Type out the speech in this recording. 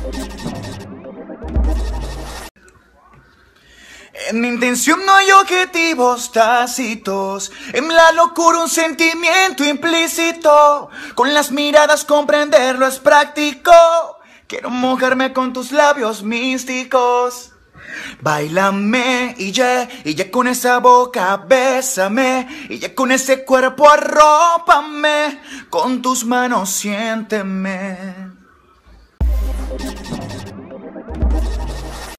En mi intención no hay objetivos tácitos, en la locura un sentimiento implícito, con las miradas comprenderlo es práctico, quiero mojarme con tus labios místicos. Báilame y ya con esa boca bésame, y ya con ese cuerpo arrópame, con tus manos siénteme.